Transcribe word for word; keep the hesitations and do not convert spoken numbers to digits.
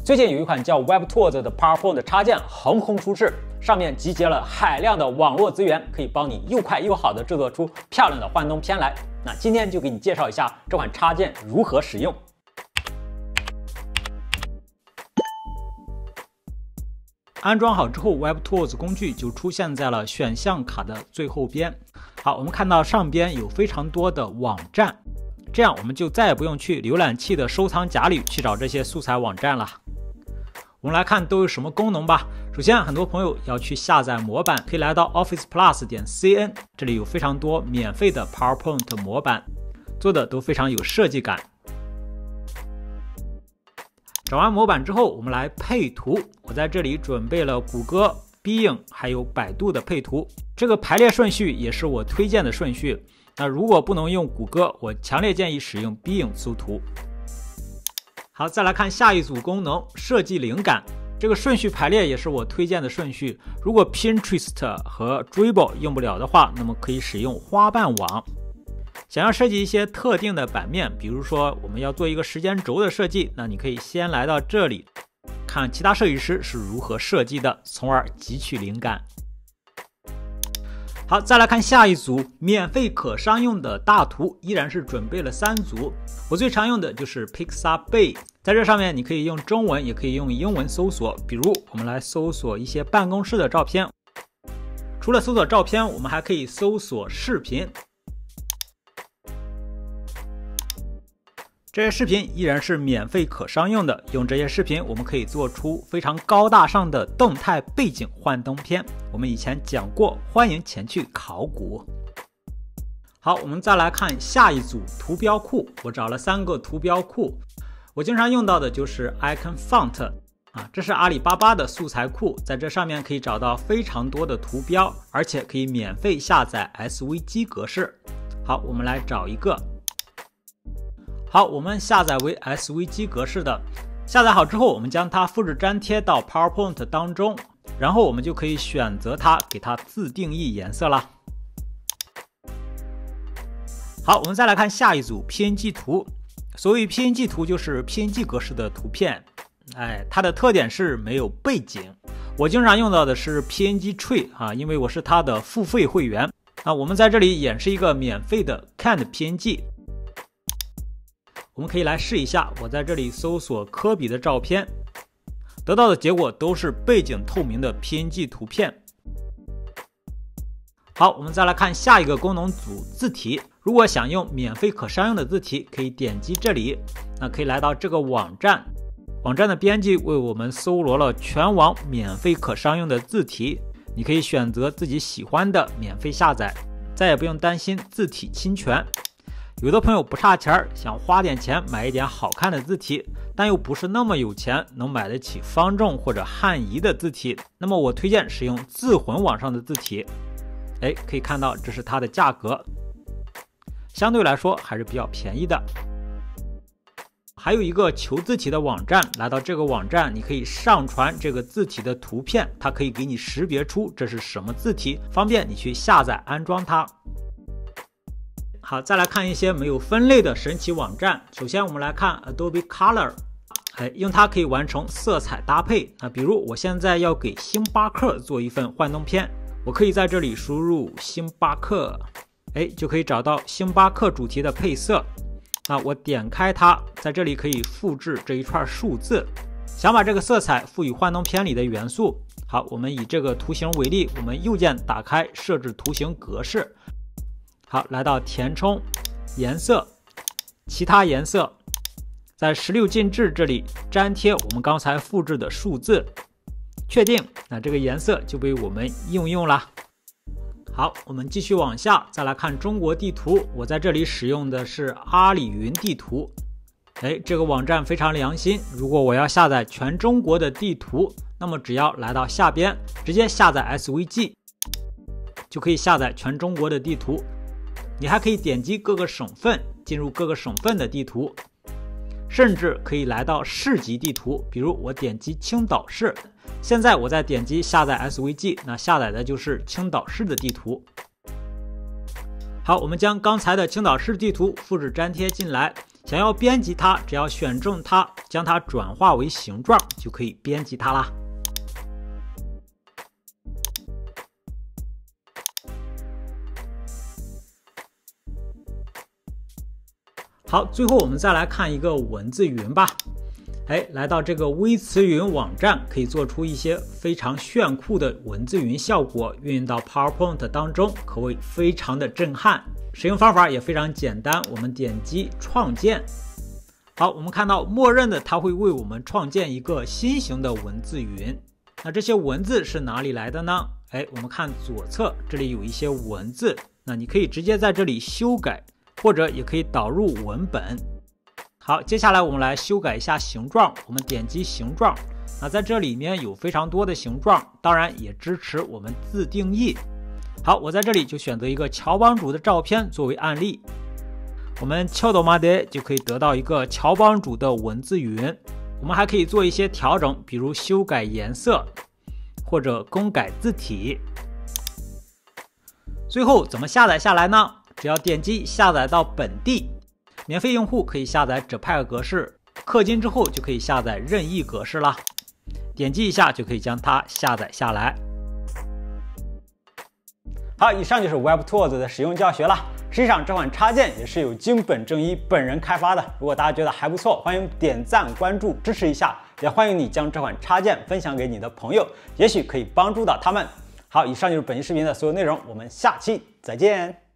最近有一款叫 WebTools 的 PowerPoint 插件横空出世，上面集结了海量的网络资源，可以帮你又快又好的制作出漂亮的幻灯片来。那今天就给你介绍一下这款插件如何使用。安装好之后 ，WebTools 工具就出现在了选项卡的最后边。好，我们看到上边有非常多的网站，这样我们就再也不用去浏览器的收藏夹里去找这些素材网站了。我们来看都有什么功能吧。首先，很多朋友要去下载模板，可以来到 office plus 点 c n， 这里有非常多免费的 PowerPoint 模板，做的都非常有设计感。找完模板之后，我们来配图。我在这里准备了谷歌、Bing 还有百度的配图，这个排列顺序也是我推荐的顺序。那如果不能用谷歌，我强烈建议使用 Bing 搜图。好，再来看下一组功能，设计灵感。这个顺序排列也是我推荐的顺序。如果 Pinterest 和 Dribbble 用不了的话，那么可以使用花瓣网。想要设计一些特定的版面，比如说我们要做一个时间轴的设计，那你可以先来到这里，看其他设计师是如何设计的，从而汲取灵感。好，再来看下一组免费可商用的大图，依然是准备了三组。我最常用的就是 Pixabay， 在这上面你可以用中文也可以用英文搜索，比如我们来搜索一些办公室的照片。除了搜索照片，我们还可以搜索视频。这些视频依然是免费可商用的，用这些视频我们可以做出非常高大上的动态背景幻灯片。我们以前讲过，欢迎前去考古。好，我们再来看下一组图标库。我找了三个图标库，我经常用到的就是 Icon Font 啊，这是阿里巴巴的素材库，在这上面可以找到非常多的图标，而且可以免费下载 S V G 格式。好，我们来找一个。好，我们下载为 S V G 格式的，下载好之后，我们将它复制粘贴到 PowerPoint 当中，然后我们就可以选择它，给它自定义颜色了。好，我们再来看下一组 P N G 图。所谓 P N G 图就是 P N G 格式的图片，哎，它的特点是没有背景。我经常用到的是 P N G Tree 啊，因为我是它的付费会员。那我们在这里演示一个免费的 Canned P N G。我们可以来试一下，我在这里搜索科比的照片，得到的结果都是背景透明的 P N G 图片。好，我们再来看下一个功能组字体。如果想用免费可商用的字体，可以点击这里，那可以来到这个网站，网站的编辑为我们搜罗了全网免费可商用的字体，你可以选择自己喜欢的免费下载，再也不用担心字体侵权。有的朋友不差钱，想花点钱买一点好看的字体，但又不是那么有钱，能买得起方正或者汉仪的字体，那么我推荐使用字魂网上的字体。哎，可以看到这是它的价格，相对来说还是比较便宜的。还有一个求字体的网站，来到这个网站，你可以上传这个字体的图片，它可以给你识别出这是什么字体，方便你去下载安装它。好，再来看一些没有分类的神奇网站。首先我们来看 Adobe Color， 哎，用它可以完成色彩搭配。那比如我现在要给星巴克做一份幻灯片，我可以在这里输入星巴克，哎，就可以找到星巴克主题的配色。那我点开它，在这里可以复制这一串数字。想把这个色彩赋予幻灯片里的元素，好，我们以这个图形为例，我们右键打开设置图形格式。好，来到填充颜色，其他颜色，在十六进制这里粘贴我们刚才复制的数字，确定，那这个颜色就被我们应用了。好，我们继续往下，再来看中国地图。我在这里使用的是阿里云地图。哎，这个网站非常良心，如果我要下载全中国的地图，那么只要来到下边，直接下载 S V G， 就可以下载全中国的地图。你还可以点击各个省份，进入各个省份的地图，甚至可以来到市级地图，比如我点击青岛市，现在我在点击下载 S V G， 那下载的就是青岛市的地图。好，我们将刚才的青岛市地图复制粘贴进来， 想要编辑它，只要选中它，将它转化为形状，就可以编辑它啦。好，最后我们再来看一个文字云吧。哎，来到这个微词云网站，可以做出一些非常炫酷的文字云效果，运用到 PowerPoint 当中，可谓非常的震撼。使用方法也非常简单，我们点击创建。好，我们看到默认的它会为我们创建一个新型的文字云。那这些文字是哪里来的呢？哎，我们看左侧，这里有一些文字，那你可以直接在这里修改，或者也可以导入文本。好，接下来我们来修改一下形状，我们点击形状。那在这里面有非常多的形状，当然也支持我们自定义。好，我在这里就选择一个乔帮主的照片作为案例。我们敲到马德就可以得到一个乔帮主的文字云。我们还可以做一些调整，比如修改颜色或者更改字体。最后怎么下载下来呢？只要点击下载到本地，免费用户可以下载 J P E G 格式，氪金之后就可以下载任意格式了。点击一下就可以将它下载下来。好，以上就是 WebTools 的使用教学了。实际上这款插件也是由金本正一本人开发的。如果大家觉得还不错，欢迎点赞、关注、支持一下，也欢迎你将这款插件分享给你的朋友，也许可以帮助到他们。好，以上就是本期视频的所有内容，我们下期再见。